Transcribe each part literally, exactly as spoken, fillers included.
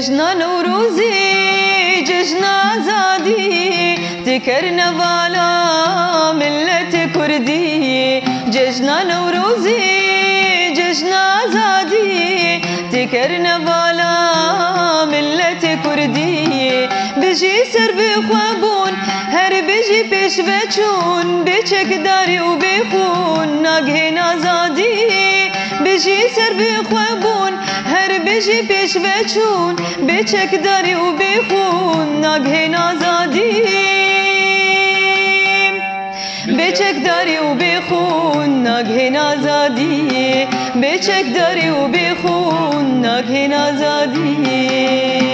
ججنا نوروزي ججنا زادي تكرنا بالا ملة كردي ججنا نوروزي ججنا زادي تكرنا بالا ملة كردي بجي سر بخوابون هر بجي پیش بچون بچک داری و بخون ناگهین آزادی بجی سر بخوابون هر بجی پیش بچون بچک داری و بخون ناگهین آزادی بچک داری و بخون ناگهین آزادی بچک داری و بخون ناگهین آزادی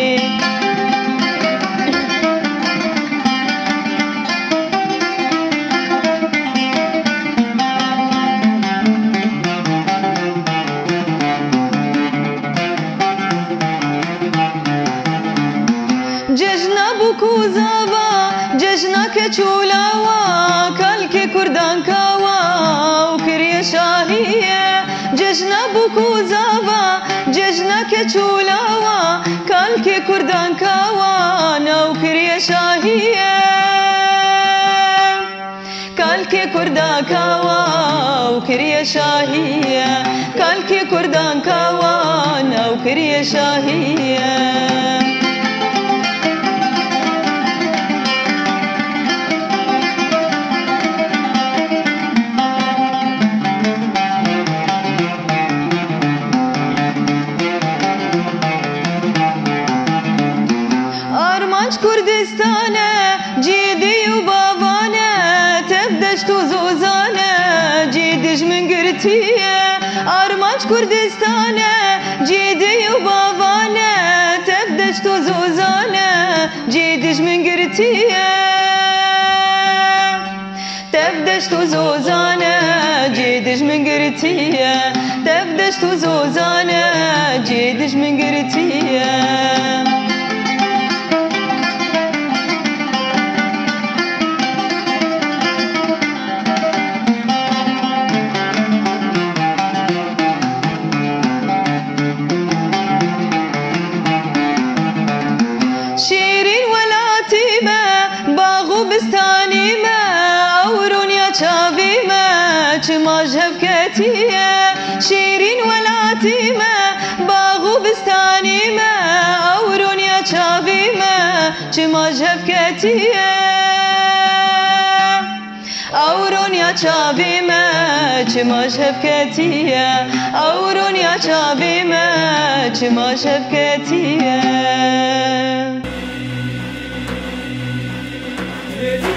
ججنا بوکو زابا ججنا کچولاوا کلکی کردان کاوا و کری شاهیه ججنا بوکو زابا ججنا کچولاوا کلکی کردان کاوا نو کری شاهیه کلکی کردان کاوا و کری شاهیه کلکی کردان کاوا نو کری شاهیه کردستانه جیدی و بابانه تبدشت و زوزانه جیدش من گرتیه آرمانش کردستانه جیدی و بابانه تبدشت و زوزانه جیدش من گرتیه تبدشت و زوزانه جیدش من گرتیه تبدشت و زوزانه جیدش من گرتیه بستانی ما اورون یا چاوی ما چما جفکتیه شیرین ولاتی ما باغو بستانی ما اورون یا چاوی ما چما جفکتیه اورون یا چاوی ما چما جفکتیه اورون یا چاوی ما چما جفکتیه